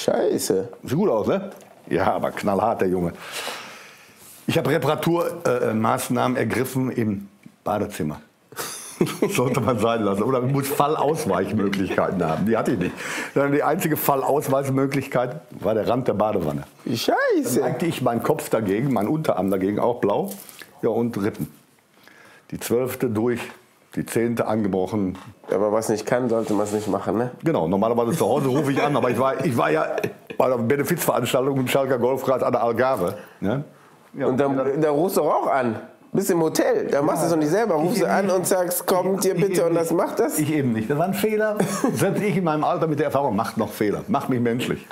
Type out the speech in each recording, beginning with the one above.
Scheiße. Sieht gut aus, ne? Ja, aber knallhart, der Junge. Ich habe Reparaturmaßnahmen ergriffen im Badezimmer. Sollte man sein lassen. Oder man muss Fallausweichmöglichkeiten haben. Die hatte ich nicht. Die einzige Fallausweichmöglichkeit war der Rand der Badewanne. Scheiße. Dann neigte ich meinen Kopf dagegen, meinen Unterarm dagegen, auch blau. Ja, und Rippen. Die 12. durch, die 10. angebrochen. Aber was nicht kann, sollte man es nicht machen, ne? Genau, normalerweise zu Hause rufe ich an. Aber ich war ja bei der Benefizveranstaltung im Schalker Golfkreis an der Algarve. Ne? Ja, und da rufst du auch an. Bist im Hotel, da machst du es doch nicht selber. Rufst du an und sagst, kommt ihr bitte und das macht das? Ich eben nicht. Das war ein Fehler. Selbst ich in meinem Alter mit der Erfahrung macht noch Fehler. Macht mich menschlich.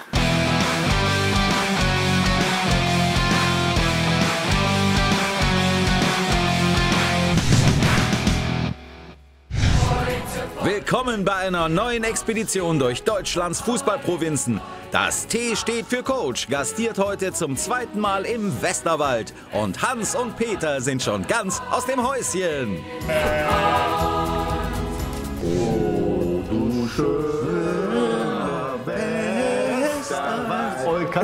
Willkommen bei einer neuen Expedition durch Deutschlands Fußballprovinzen. Das T steht für Coach, gastiert heute zum 2. Mal im Westerwald. Und Hans und Peter sind schon ganz aus dem Häuschen. Oh, du schöner Westerwald.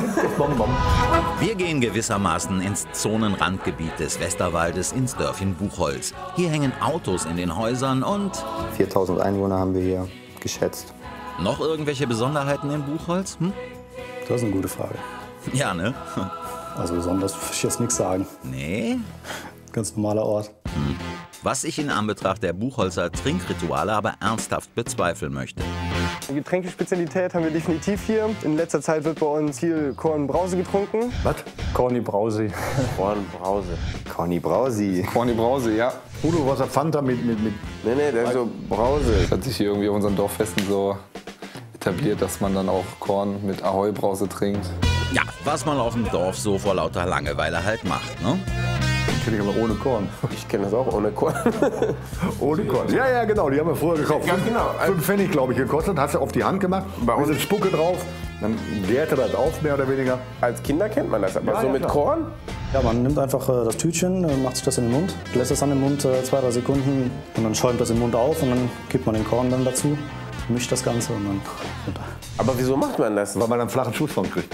Wir gehen gewissermaßen ins Zonenrandgebiet des Westerwaldes, ins Dörfchen Buchholz. Hier hängen Autos in den Häusern und 4000 Einwohner haben wir hier geschätzt. noch irgendwelche Besonderheiten in Buchholz? Das ist eine gute Frage. Ja, ne? Also besonders will ich jetzt nichts sagen. Nee? Ganz normaler Ort. Was ich in Anbetracht der Buchholzer Trinkrituale aber ernsthaft bezweifeln möchte. Eine Getränkespezialität haben wir definitiv hier. In letzter Zeit wird bei uns viel Kornbrause getrunken. Was? Corny Brausi. Kornbrause. Corny Brausi. Corny Brause, ja. Udo, was hat Fanta mit? Nee, das ist so Brause. Das hat sich hier irgendwie auf unseren Dorffesten so etabliert, dass man dann auch Korn mit Ahoi-Brause trinkt. Ja, was man auf dem Dorf so vor lauter Langeweile halt macht, ne? Kenne ich aber ohne Korn. Ich kenne das auch ohne Korn. Ohne Korn. Ja, ja, genau. Die haben wir früher gekauft. Ganz genau. 5 Pfennig, glaube ich, gekostet. Hast du auf die Hand gemacht. Bei uns ist Spucke drauf. Dann gärte das auf, mehr oder weniger. Als Kinder kennt man das, aber Ja, so ja, mit klar. Korn? Ja, man nimmt einfach das Tütchen, macht sich das in den Mund, lässt es dann im Mund 2-3 Sekunden und dann schäumt das im Mund auf und dann kippt man den Korn dann dazu, mischt das Ganze und dann runter. Aber wieso macht man das? Weil man einen flachen Schuss von kriegt.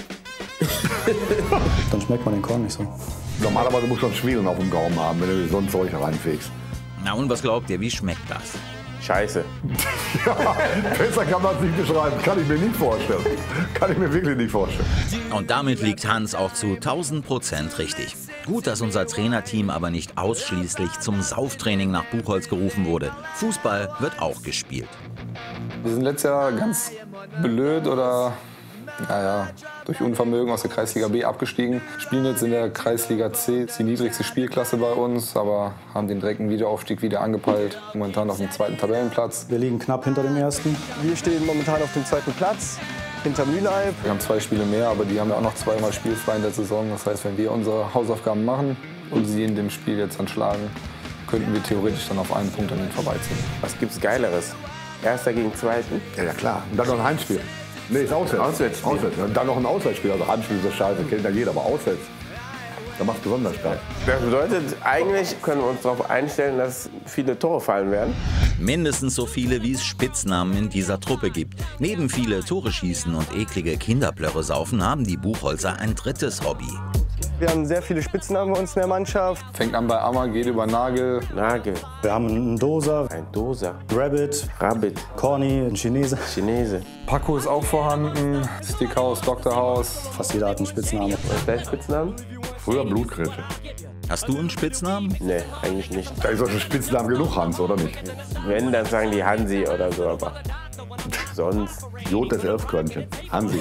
Dann schmeckt man den Korn nicht so. Normalerweise muss man Schwielen auf dem Gaumen haben, wenn du so ein Zeug reinfegst. Na und was glaubt ihr, wie schmeckt das? Scheiße. Ja, besser kann man es nicht beschreiben. Kann ich mir nicht vorstellen. Kann ich mir wirklich nicht vorstellen. Und damit liegt Hans auch zu 1000% richtig. Gut, dass unser Trainerteam aber nicht ausschließlich zum Sauftraining nach Buchholz gerufen wurde. Fußball wird auch gespielt. Wir sind letztes Jahr ganz blöd oder naja, durch Unvermögen aus der Kreisliga B abgestiegen. Spielen jetzt in der Kreisliga C, ist die niedrigste Spielklasse bei uns, aber haben den direkten Wiederaufstieg wieder angepeilt. Momentan auf dem 2. Tabellenplatz. Wir liegen knapp hinter dem ersten. Wir stehen momentan auf dem 2. Platz, hinter Mülheim. Wir haben 2 Spiele mehr, aber die haben ja auch noch 2-mal spielfrei in der Saison. Das heißt, wenn wir unsere Hausaufgaben machen und sie in dem Spiel jetzt dann schlagen, könnten wir theoretisch dann auf einen Punkt an ihnen vorbeiziehen. Was gibt's Geileres? Erster gegen Zweiten? Ja, ja, klar. Und dann noch ein Heimspiel. Nee, ist auswärts. Auswärtsspiel. Auswärts. Und dann noch ein Auswärtsspiel. Also Heimspiel ist das scheiße, kennt ja jeder, aber auswärts. Da macht es besonders Spaß. Das bedeutet, eigentlich können wir uns darauf einstellen, dass viele Tore fallen werden. Mindestens so viele, wie es Spitznamen in dieser Truppe gibt. Neben viele Tore schießen und eklige Kinderplörre saufen, haben die Buchholzer ein drittes Hobby. Wir haben sehr viele Spitznamen bei uns in der Mannschaft. Fängt an bei Ammer, geht über Nagel. Nagel, Wir haben einen Doser, ein Doser, Rabbit, Rabbit, Corny, ein Chinese. Chinese. Paco ist auch vorhanden, Stickhaus, Doktorhaus. Fast jeder hat einen Spitznamen. Was ist dein Spitzname? Früher Blutgrätsche. Hast du einen Spitznamen? Nee, eigentlich nicht. Da ist doch schon Spitznamen genug, Hans, oder nicht? Wenn, dann sagen die Hansi oder so, aber sonst. Jod des Elfkörnchen. Hansi.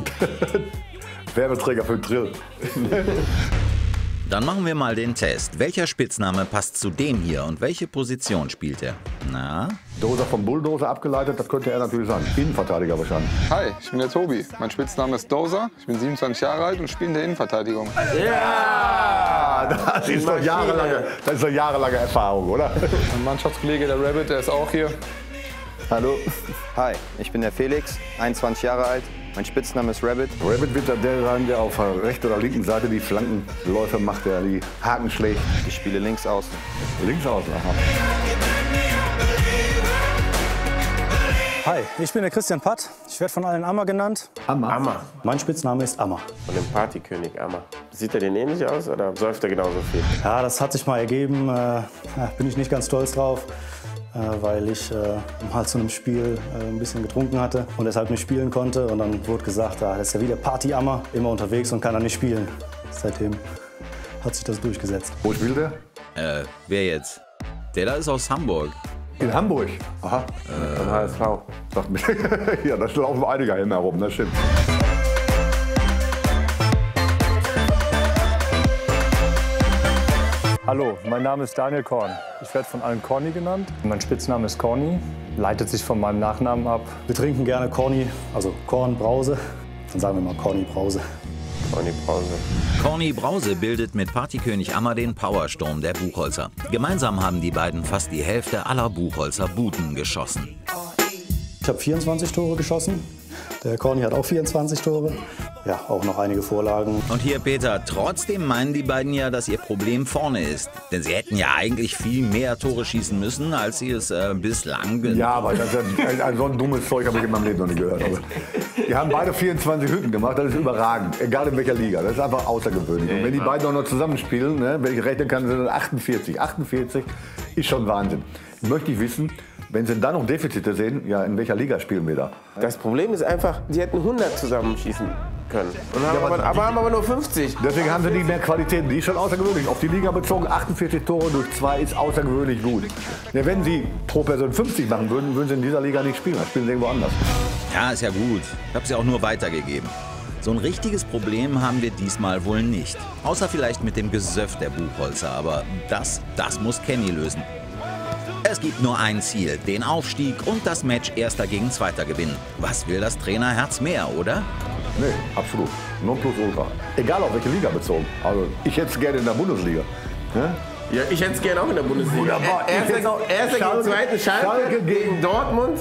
Werbeträger für den Drill. Dann machen wir mal den Test. Welcher Spitzname passt zu dem hier und welche Position spielt er? Na? Doser vom Bulldozer abgeleitet, das könnte er natürlich sein. Innenverteidiger wahrscheinlich. Hi, ich bin der Tobi. Mein Spitzname ist Dozer. Ich bin 27 Jahre alt und spiele in der Innenverteidigung. Ja, das ist doch jahrelange Erfahrung, oder? Mein Mannschaftskollege, der Rabbit, der ist auch hier. Hallo. Hi, ich bin der Felix, 21 Jahre alt. Mein Spitzname ist Rabbit. Rabbit wird der sein, der auf der rechten oder linken Seite die Flankenläufe macht, der die Haken schlägt. Ich spiele links außen. Links außen, aha. Hi, ich bin der Christian Patt. Ich werde von allen Amma genannt. Amma. Mein Spitzname ist Amma. Von dem Partykönig Amma. Sieht er den ähnlich aus oder säuft er genauso viel? Ja, das hat sich mal ergeben. Bin ich nicht ganz stolz drauf, weil ich mal zu einem Spiel ein bisschen getrunken hatte und deshalb nicht spielen konnte. Und dann wurde gesagt, das ist ja wieder Party-Amma, immer unterwegs und kann dann nicht spielen. Seitdem hat sich das durchgesetzt. Wo spielt er? Wer jetzt? Der da ist aus Hamburg. In Hamburg. Aha. Von HSV. Sagt mir. Ja, da laufen einige Helme herum, das stimmt. Hallo, mein Name ist Daniel Korn. Ich werde von allen Corny genannt. Mein Spitzname ist Corny, leitet sich von meinem Nachnamen ab. Wir trinken gerne Corny, also Korn Brause. Dann sagen wir mal Corny Brause. Corny Brause. Corny Brause bildet mit Partykönig Amma den Powersturm der Buchholzer. Gemeinsam haben die beiden fast die Hälfte aller Buchholzer Buden geschossen. Ich habe 24 Tore geschossen. Der Corny hat auch 24 Tore. Ja, auch noch einige Vorlagen. Und hier, Peter, trotzdem meinen die beiden ja, dass ihr Problem vorne ist. Denn sie hätten ja eigentlich viel mehr Tore schießen müssen, als sie es bislang... Ja, aber das ist so ein dummes Zeug habe ich in meinem Leben noch nicht gehört. Also, die haben beide 24 Hütten gemacht, das ist überragend, egal in welcher Liga. Das ist einfach außergewöhnlich. Und wenn die beiden auch noch zusammenspielen, ne, wenn ich rechnen kann, sind das 48. 48 ist schon Wahnsinn. Möchte ich wissen, wenn Sie dann noch Defizite sehen, ja, in welcher Liga spielen wir da? Das Problem ist einfach, die hätten 100 zusammenschießen können. Und haben aber nur 50. Deswegen haben sie nicht mehr Qualität. Die ist schon außergewöhnlich. Auf die Liga bezogen, 48 Tore durch 2 ist außergewöhnlich gut. Ja, wenn sie pro Person 50 machen würden, würden sie in dieser Liga nicht spielen. Dann spielen sie irgendwo anders. Ja, ist ja gut. Ich habe sie auch nur weitergegeben. So ein richtiges Problem haben wir diesmal wohl nicht. Außer vielleicht mit dem Gesöff der Buchholzer. Aber das muss Kenny lösen. Es gibt nur ein Ziel, den Aufstieg und das Match Erster gegen Zweiter gewinnen. Was will das Trainerherz mehr, oder? Nee, absolut. Nonplusultra. Egal auf welche Liga bezogen. Also ich hätte es gerne in der Bundesliga. Ja, ich hätte es gerne auch in der Bundesliga. Wunderbar. Erster gegen Zweiten, Schalke gegen Dortmund.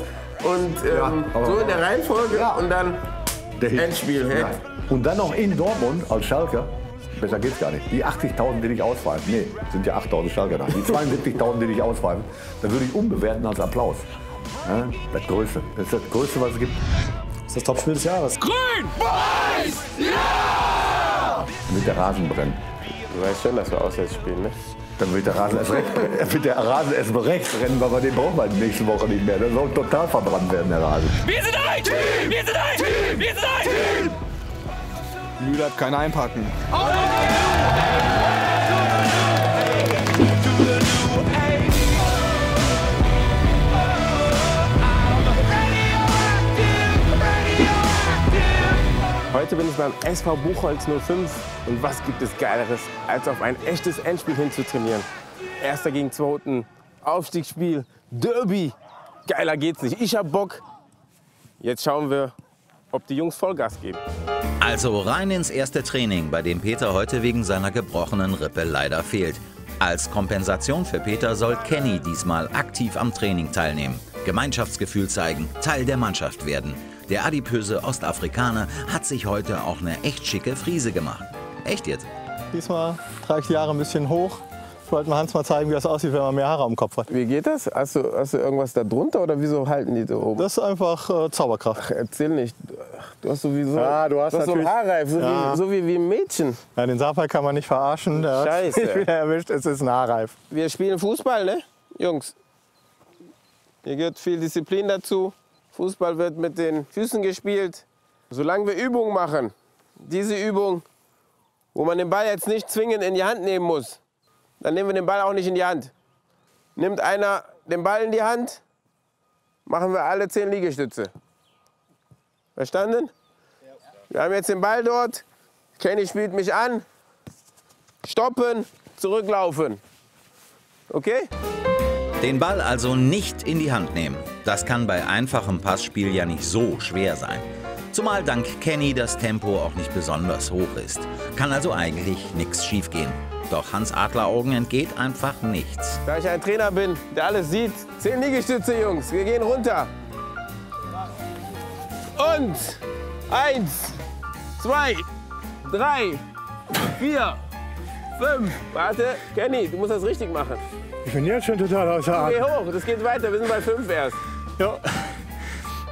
Und so in der Reihenfolge und dann Endspiel. Ja. Und dann noch in Dortmund als Schalker. Besser geht's gar nicht. Die 80.000, die dich auspfeifen, nee, sind ja 8.000 Schalker da. Die 72.000, die dich auspfeifen, dann würde ich umbewerten als Applaus. Ja, das ist das Größte, was es gibt. Das ist das Topspiel des Jahres. Grün, weiß, ja! Damit der Rasen brennt. Du weißt schon, dass wir auswärts spielen, ne? Dann wird der Rasen erst recht brennen, weil wir den brauchen wir nächste Woche nicht mehr. Der soll total verbrannt werden, der Rasen. Wir sind ein Team! Wir sind ein Team! Wir sind ein Team! Müller hat keiner einpacken. Heute bin ich beim SV Buchholz 05 und was gibt es Geileres, als auf ein echtes Endspiel hinzutrainieren. Erster gegen Zweiten, Aufstiegsspiel, Derby. Geiler geht's nicht. Ich hab Bock. Jetzt schauen wir, ob die Jungs Vollgas geben. Also rein ins erste Training, bei dem Peter heute wegen seiner gebrochenen Rippe leider fehlt. Als Kompensation für Peter soll Kenny diesmal aktiv am Training teilnehmen. Gemeinschaftsgefühl zeigen, Teil der Mannschaft werden. Der adipöse Ostafrikaner hat sich heute auch eine echt schicke Frise gemacht. Echt jetzt? Diesmal trage ich die Haare ein bisschen hoch. Ich wollte mal Hans mal zeigen, wie das aussieht, wenn man mehr Haare am Kopf hat. Wie geht das? Hast du irgendwas da drunter oder wieso halten die da oben? Das ist einfach Zauberkraft. Ach, erzähl nicht. Du hast sowieso du hast so einen Haarreif, so wie ein Mädchen. Ja, den Sapai kann man nicht verarschen. Der Scheiße. hat mich wieder erwischt. Es ist ein Haarreif. Wir spielen Fußball, ne? Jungs. Hier gehört viel Disziplin dazu. Fußball wird mit den Füßen gespielt. Solange wir Übungen machen, diese Übung, wo man den Ball jetzt nicht zwingend in die Hand nehmen muss, dann nehmen wir den Ball auch nicht in die Hand. Nimmt einer den Ball in die Hand, machen wir alle 10 Liegestütze. Verstanden? Wir haben jetzt den Ball dort. Kenny spielt mich an. Stoppen, zurücklaufen. Okay? Den Ball also nicht in die Hand nehmen. Das kann bei einfachem Passspiel ja nicht so schwer sein. Zumal dank Kenny das Tempo auch nicht besonders hoch ist. Kann also eigentlich nichts schiefgehen. Doch Hans Adleraugen entgeht einfach nichts. Da ich ein Trainer bin, der alles sieht. 10 Liegestütze, Jungs. Wir gehen runter. Und 1, 2, 3, 4, 5. Warte, Kenny, du musst das richtig machen. Ich bin jetzt schon total außer Atem. Geh hoch, das geht weiter. Wir sind bei 5 erst. Ja.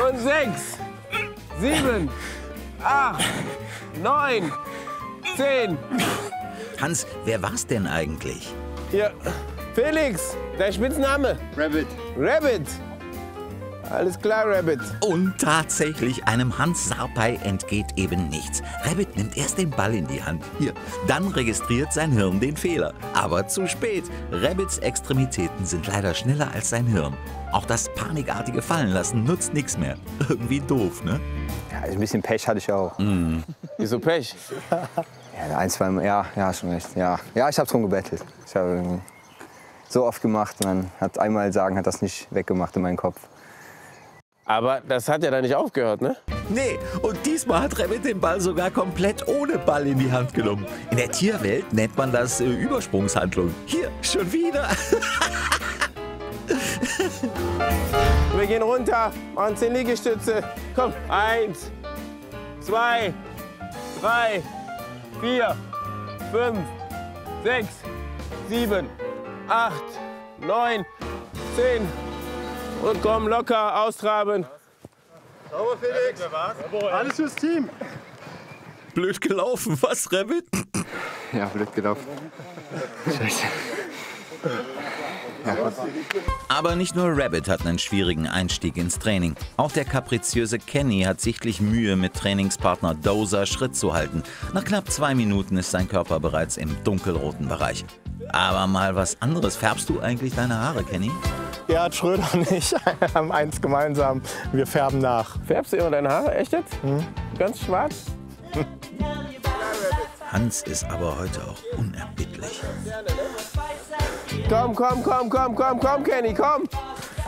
Und 6, 7, 8, 9, 10. Hans, wer war's denn eigentlich? Hier, Felix, dein Spitzname? Rabbit. Rabbit. Alles klar, Rabbit. Und tatsächlich, einem Hans Sarpei entgeht eben nichts. Rabbit nimmt erst den Ball in die Hand. Hier. Dann registriert sein Hirn den Fehler. Aber zu spät. Rabbits Extremitäten sind leider schneller als sein Hirn. Auch das panikartige Fallenlassen nutzt nichts mehr. Irgendwie doof, ne? Ja, ein bisschen Pech hatte ich auch. Wieso Pech? Ja, ein, zwei Mal, ja, schon recht. Ja, ich habe drum gebettelt. Ich habe irgendwie so oft gemacht und dann hat einmal sagen, hat das nicht weggemacht in meinen Kopf. Aber das hat ja dann nicht aufgehört, ne? Nee, und diesmal hat Rabbit den Ball sogar komplett ohne Ball in die Hand genommen. In der Tierwelt nennt man das Übersprungshandlung. Hier, schon wieder. Wir gehen runter, machen 10 Liegestütze. Komm, 1, 2, 3, 4, 5, 6, 7, 8, 9, 10. Und komm, locker, austraben. Sauber, Felix. Alles fürs Team. Blöd gelaufen, was, Rabbit? Ja, blöd gelaufen. Scheiße. Ja, Aber nicht nur Rabbit hat einen schwierigen Einstieg ins Training. Auch der kapriziöse Kenny hat sichtlich Mühe, mit Trainingspartner Dozer Schritt zu halten. Nach knapp 2 Minuten ist sein Körper bereits im dunkelroten Bereich. Aber mal was anderes. Färbst du eigentlich deine Haare, Kenny? Gerhard Schröder und ich haben eins gemeinsam. Wir färben nach. Färbst du immer deine Haare? Echt jetzt? Ganz schwarz? Hans ist aber heute auch unerbittlich. Komm, Kenny, komm. Gut,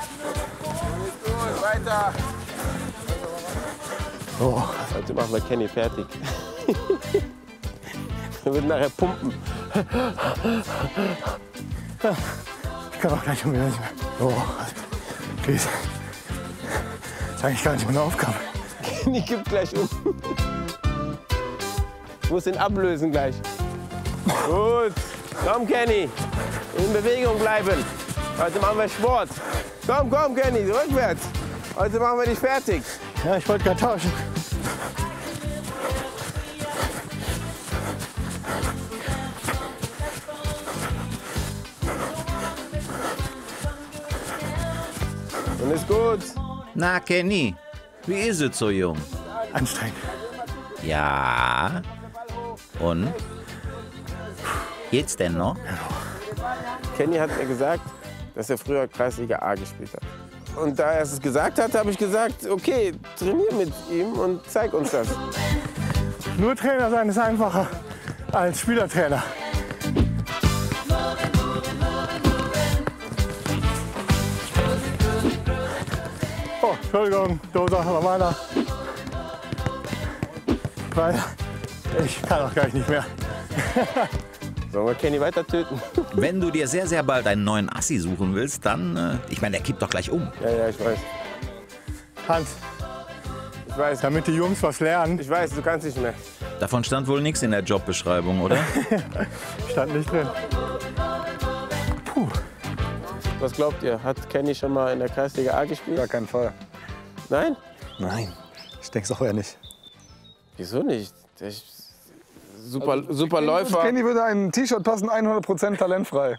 weiter. Oh. Heute machen wir Kenny fertig. Er wird nachher pumpen. Ich kann auch gleich um wieder nicht mehr. Oh, please. Das ist eigentlich gar nicht meine Aufgabe. Kenny gibt gleich um. Ich muss ihn ablösen gleich. Gut. Komm, Kenny. In Bewegung bleiben. Heute machen wir Sport. Komm, Kenny, rückwärts. Heute machen wir dich fertig. Ja, ich wollte gerade tauschen. Und ist gut. Na, Kenny, wie ist es so jung? Anstrengend. Ja. Und? Geht's denn noch? Kenny hat mir gesagt, dass er früher Kreisliga A gespielt hat. Und da er es gesagt hat, habe ich gesagt, okay, trainier mit ihm und zeig uns das. Nur Trainer sein ist einfacher als Spielertrainer. Oh, Entschuldigung, Dozer, war meiner. Weil ich kann auch gleich nicht mehr. Sollen wir Kenny weiter töten? Wenn du dir sehr, sehr bald einen neuen Assi suchen willst, dann, ich meine, der kippt doch gleich um. Ja, ich weiß. Hans, Ich weiß. damit die Jungs was lernen, Ich weiß, du kannst nicht mehr. Davon stand wohl nichts in der Jobbeschreibung, oder? stand nicht drin. Was glaubt ihr? Hat Kenny schon mal in der Kreisliga A gespielt? Gar keinen Fall. Nein? Nein, ich denke es auch eher nicht. Wieso nicht? Der ist super Läufer. Kenny würde ein T-Shirt passen, 100% talentfrei.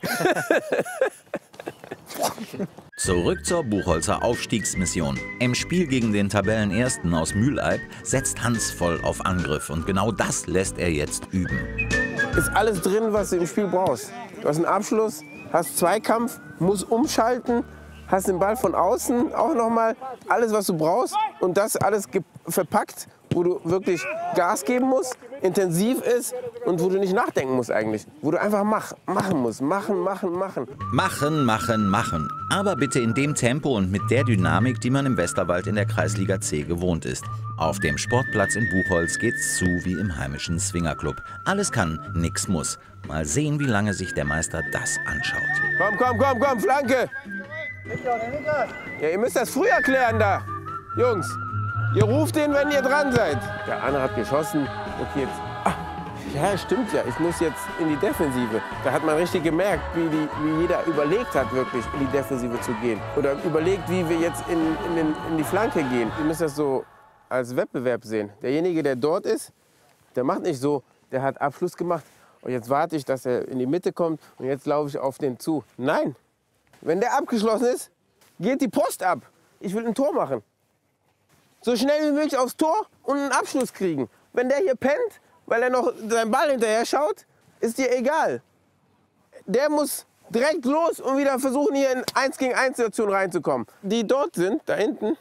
Zurück zur Buchholzer Aufstiegsmission. Im Spiel gegen den Tabellenersten aus Mühleib setzt Hans voll auf Angriff. Und genau das lässt er jetzt üben. Ist alles drin, was du im Spiel brauchst. Du hast einen Abschluss, hast Zweikampf, musst umschalten, hast den Ball von außen auch noch mal. Alles, was du brauchst. Und das alles verpackt, wo du wirklich Gas geben musst, intensiv ist und wo du nicht nachdenken musst eigentlich. Wo du einfach machen musst. Machen. Machen. Aber bitte in dem Tempo und mit der Dynamik, die man im Westerwald in der Kreisliga C gewohnt ist. Auf dem Sportplatz in Buchholz geht's zu wie im heimischen Swingerclub. Alles kann, nix muss. Mal sehen, wie lange sich der Meister das anschaut. Komm, Flanke! Ja, ihr müsst das früher klären da, Jungs. Ihr ruft den, wenn ihr dran seid. Der andere hat geschossen. Okay, jetzt. Ja, stimmt ja. Ich muss jetzt in die Defensive. Da hat man richtig gemerkt, wie jeder überlegt hat, wirklich in die Defensive zu gehen. Oder überlegt, wie wir jetzt in die Flanke gehen. Wir müssen das so als Wettbewerb sehen. Derjenige, der dort ist, der macht nicht so, der hat Abschluss gemacht. Und jetzt warte ich, dass er in die Mitte kommt und jetzt laufe ich auf den zu. Nein, wenn der abgeschlossen ist, geht die Post ab. Ich will ein Tor machen. So schnell wie möglich aufs Tor und einen Abschluss kriegen. Wenn der hier pennt, weil er noch seinen Ball hinterher schaut, ist dir egal. Der muss direkt los und wieder versuchen, hier in 1-gegen-1-Situationen reinzukommen. Die dort sind, da hinten,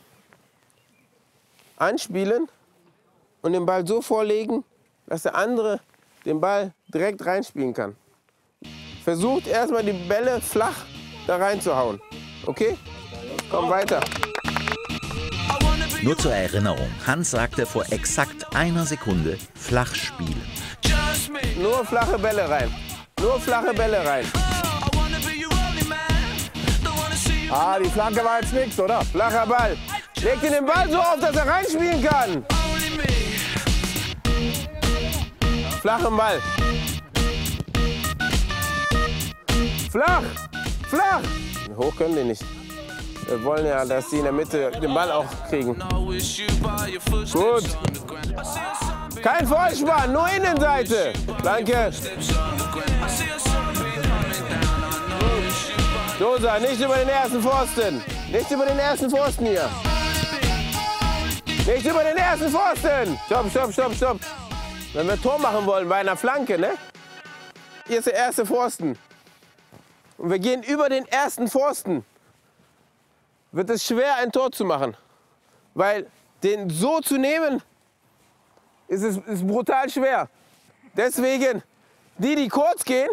anspielen und den Ball so vorlegen, dass der andere den Ball direkt reinspielen kann. Versucht erstmal die Bälle flach da reinzuhauen. Okay? Komm weiter. Nur zur Erinnerung, Hans sagte vor exakt einer Sekunde flach spielen. Nur flache Bälle rein. Nur flache Bälle rein. Ah, die Flanke war jetzt nichts, oder? Flacher Ball. Legt ihn den Ball so auf, dass er reinspielen kann. Flachen Ball. Flach. Flach. Hoch können die nicht. Wir wollen ja, dass die in der Mitte den Ball auch kriegen. Gut. Kein Vollspann, nur Innenseite. Danke. Dosa, nicht über den ersten Pfosten. Nicht über den ersten Pfosten hier. Nicht über den ersten Pfosten. Stopp, stopp, stopp, stopp. Wenn wir Tor machen wollen bei einer Flanke, ne? Hier ist der erste Pfosten. Und wir gehen über den ersten Pfosten. Wird es schwer, ein Tor zu machen. Weil den so zu nehmen, ist brutal schwer. Deswegen, die kurz gehen,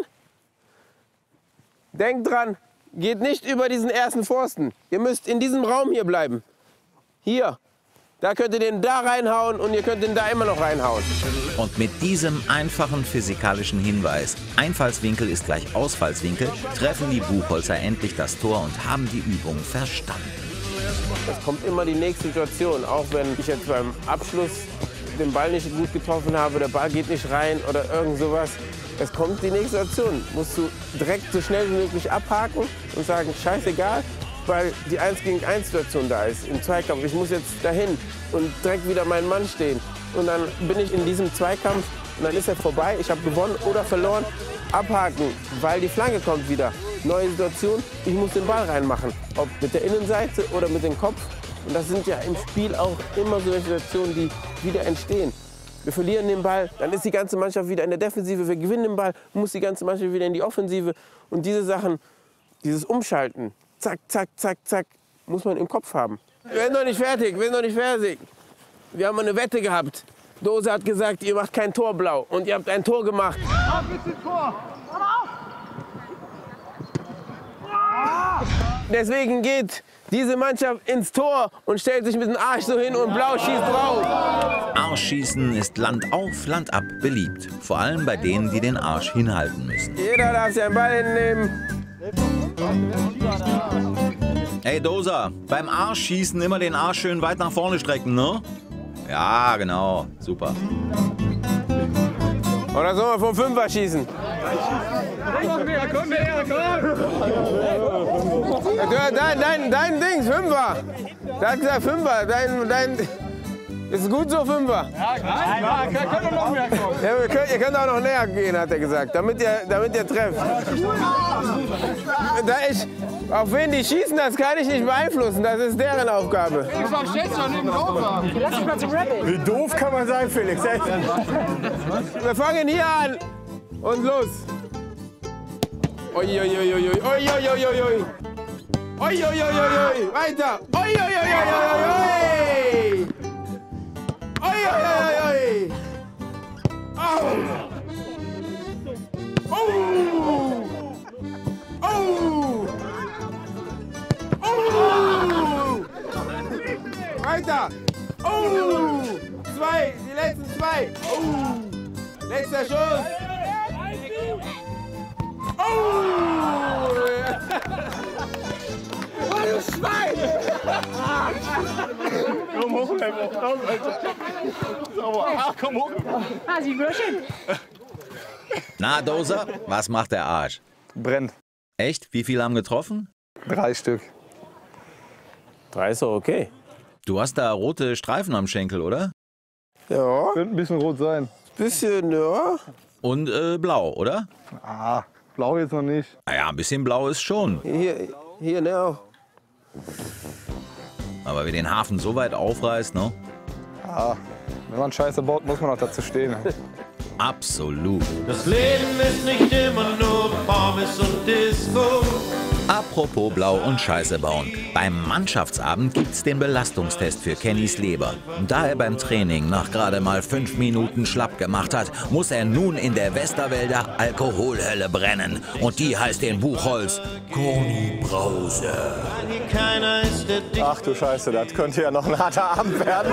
denkt dran, geht nicht über diesen ersten Pfosten. Ihr müsst in diesem Raum hier bleiben. Hier. Da könnt ihr den da reinhauen und ihr könnt den da immer noch reinhauen. Und mit diesem einfachen physikalischen Hinweis, Einfallswinkel ist gleich Ausfallswinkel, treffen die Buchholzer endlich das Tor und haben die Übung verstanden. Es kommt immer die nächste Situation, auch wenn ich jetzt beim Abschluss den Ball nicht gut getroffen habe, der Ball geht nicht rein oder irgend sowas. Es kommt die nächste Situation, musst du direkt so schnell wie möglich abhaken und sagen, scheißegal, weil die 1-gegen-1-Situation da ist, im Zweikampf. Ich muss jetzt dahin und direkt wieder meinen Mann stehen. Und dann bin ich in diesem Zweikampf und dann ist er vorbei. Ich habe gewonnen oder verloren. Abhaken, weil die Flanke kommt wieder. Neue Situation, ich muss den Ball reinmachen. Ob mit der Innenseite oder mit dem Kopf. Und das sind ja im Spiel auch immer solche Situationen, die wieder entstehen. Wir verlieren den Ball, dann ist die ganze Mannschaft wieder in der Defensive. Wir gewinnen den Ball, muss die ganze Mannschaft wieder in die Offensive. Und diese Sachen, dieses Umschalten, zack, zack, zack, zack, muss man im Kopf haben. Wir sind noch nicht fertig, wir sind noch nicht fertig. Wir haben eine Wette gehabt. Dose hat gesagt, ihr macht kein Tor blau. Und ihr habt ein Tor gemacht. Auf geht's, Tor! Deswegen geht diese Mannschaft ins Tor und stellt sich mit dem Arsch so hin und blau schießt drauf. Arschschießen ist Land auf, Land ab beliebt. Vor allem bei denen, die den Arsch hinhalten müssen. Jeder darf seinen Ball hinnehmen. Hey Dosa, beim Arschschießen immer den Arsch schön weit nach vorne strecken, ne? Ja, genau. Super. Oder soll man vom Fünfer schießen? Dein Dings, Fünfer. Der hat gesagt Fünfer. Dein ist gut so, Fünfer. Ja, kann doch noch mehr kommen. Ja, ihr könnt auch noch näher gehen, hat er gesagt, damit ihr trefft. Auf wen die schießen, das kann ich nicht beeinflussen. Das ist deren Aufgabe. Felix, warum stehst du doch neben Dosa? Lass dich mal zum Rabbit. Wie doof kann man sein, Felix? Wir fangen hier an. Und los. Oi, oi, oi, oi, oi, oi, oi, oi, oi. Oi, oi, oi, oi, weiter. Oi, oi, oi, oi, oi, oi. Oi, oi, oi, oi. Oh. Oh. Oh. Oh. Weiter. Oh. Zwei, die letzten zwei. Oh. Letzter Schuss. Oh. Oh, du Schwein. Na, Doser, was macht der Arsch? Brennt. Echt? Wie viele haben getroffen? 3 Stück. 3 ist doch okay. Du hast da rote Streifen am Schenkel, oder? Ja, Könnte ein bisschen rot sein. bisschen, ja. Und blau, oder? Ah, blau jetzt noch nicht. Naja, ein bisschen blau ist schon. Hier, ne, auch. Aber wer den Hafen so weit aufreißt, ne? Ja, wenn man Scheiße baut, muss man auch dazu stehen. Absolut. Das Leben ist nicht immer nur Pommes und Disco. Apropos Blau und Scheiße bauen. Beim Mannschaftsabend gibt's den Belastungstest für Kennys Leber. Und da er beim Training nach gerade mal 5 Minuten schlapp gemacht hat, muss er nun in der Westerwälder Alkoholhölle brennen. Und die heißt in Buchholz Corny Brause. Keiner ist der Dick. Ach du Scheiße, das könnte ja noch ein harter Abend werden.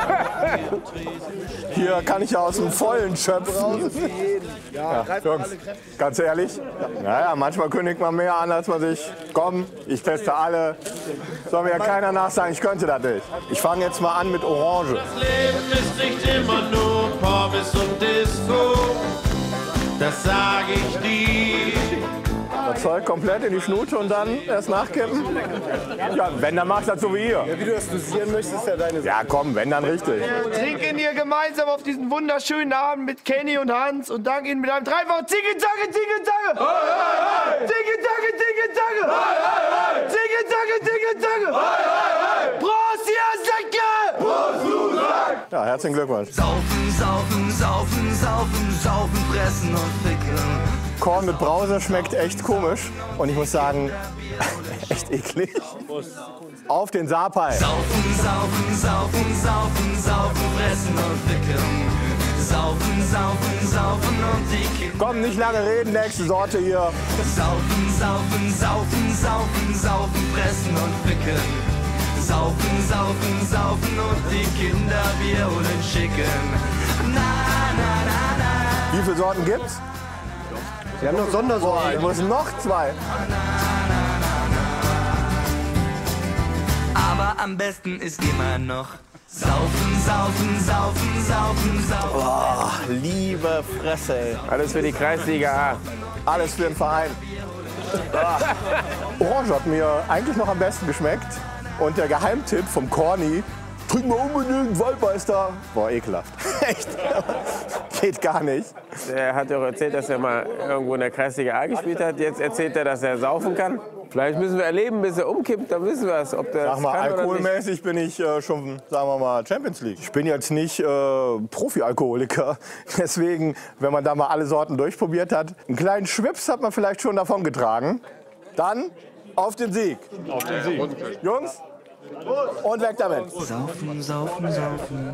Hier kann ich ja aus dem Vollen schöpfen. Ja, Jungs, ganz ehrlich, naja, manchmal kündigt man mehr an, als man sich, komm, ich teste alle. Soll mir ja keiner nachsagen, ich könnte das nicht. Ich fange jetzt mal an mit Orange. Das Leben ist nicht immer nur Pommes und Disco. Das sage ich dir. Das Zeug komplett in die Schnute und dann erst nachkippen? Ja, wenn, dann mach das so wie ihr. Wie du das dosieren möchtest, ja deine Sache. Ja, komm, wenn, dann richtig. Trinken ihr gemeinsam auf diesen wunderschönen Abend mit Kenny und Hans und danken ihnen mit einem dreifachen Zicke-Zacke, Zicke-Zacke! Zicke-Zacke, Zicke-Zacke! Zicke-Zacke, Zicke-Zacke! Prost, ihr Säcke! Prost, du Sack! Ja, herzlichen Glückwunsch. Saufen, saufen, saufen, saufen, saufen, fressen und ficken. Korn mit Brause schmeckt echt komisch und ich muss sagen, echt eklig. Auf den Sapai. Saufen, saufen, saufen, saufen, saufen, fressen und ficken. Saufen, saufen, saufen und die Kinder. Komm, nicht lange reden, nächste Sorte hier. Saufen, saufen, saufen, saufen, saufen, fressen und ficken. Saufen, saufen, saufen und die Kinder wir holen schicken. Na, na, na, na. Wie viele Sorten gibt's? Wir haben noch Sondersorten. Ich muss noch 2. Aber am besten ist immer noch saufen, saufen, saufen, saufen, saufen. Oh, liebe Fresse, ey. Alles für die Kreisliga A. Alles für den Verein. Orange hat mir eigentlich noch am besten geschmeckt. Und der Geheimtipp vom Corny, trink mal unbedingt Waldmeister. Boah, ekelhaft. Echt. Geht gar nicht. Er hat ja auch erzählt, dass er mal irgendwo in der Kreisliga A gespielt hat. Jetzt erzählt er, dass er saufen kann. Vielleicht müssen wir erleben, bis er umkippt, dann wissen wir es, ob der Sag mal, kann oder nicht. alkoholmäßig bin ich schon, sagen wir mal, Champions League. Ich bin jetzt nicht Profi-Alkoholiker. Deswegen, wenn man da mal alle Sorten durchprobiert hat, einen kleinen Schwips hat man vielleicht schon davon getragen. Dann auf den Sieg. Auf den Sieg. Jungs, und weg damit. Saufen, saufen, saufen.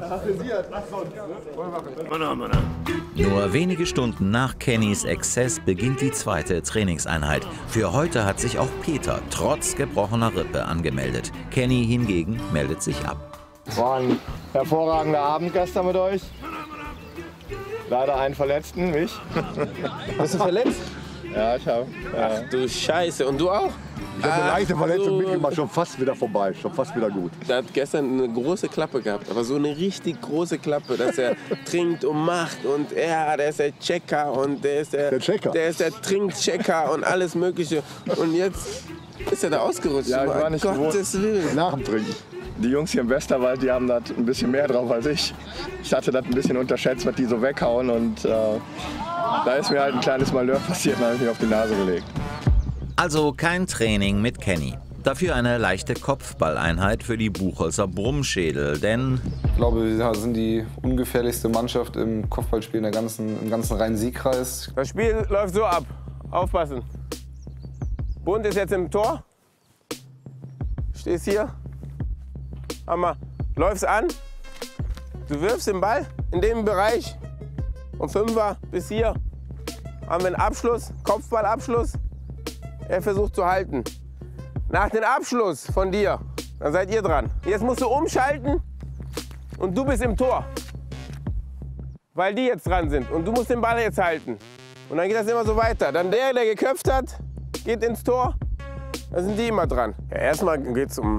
Nur wenige Stunden nach Kennys Exzess beginnt die zweite Trainingseinheit. Für heute hat sich auch Peter trotz gebrochener Rippe angemeldet. Kenny hingegen meldet sich ab. War ein hervorragender Abend gestern mit euch. Leider einen Verletzten, mich. Bist du verletzt? Ja, ich habe. Ach du Scheiße, und du auch? Ich habe eine leichte Verletzung mitgemacht, schon fast wieder vorbei, schon fast wieder gut. Der hat gestern eine große Klappe gehabt, aber so eine richtig große Klappe, dass er trinkt und macht und ja, der ist der Checker und der ist der Trinkchecker und alles Mögliche. Und jetzt ist er da ausgerutscht. Ja, ich war nicht Gottes Willen. Nach dem Trinken. Die Jungs hier im Westerwald, die haben das ein bisschen mehr drauf als ich. Ich hatte das ein bisschen unterschätzt, was die so weghauen und da ist mir halt ein kleines Malheur passiert und habe ich mich auf die Nase gelegt. Also kein Training mit Kenny. Dafür eine leichte Kopfballeinheit für die Buchholzer Brummschädel, denn Ich glaube, wir sind die ungefährlichste Mannschaft im Kopfballspiel im ganzen Rhein-Sieg-Kreis. Das Spiel läuft so ab. Aufpassen. Bund ist jetzt im Tor. Stehst hier. Hammer. Läufst an. Du wirfst den Ball in dem Bereich. Vom Fünfer bis hier haben wir einen Abschluss, Kopfballabschluss. Er versucht zu halten. Nach dem Abschluss von dir, dann seid ihr dran. Jetzt musst du umschalten und du bist im Tor. Weil die jetzt dran sind und du musst den Ball jetzt halten. Und dann geht das immer so weiter. Dann der geköpft hat, geht ins Tor. Dann sind die immer dran. Ja, erstmal geht es um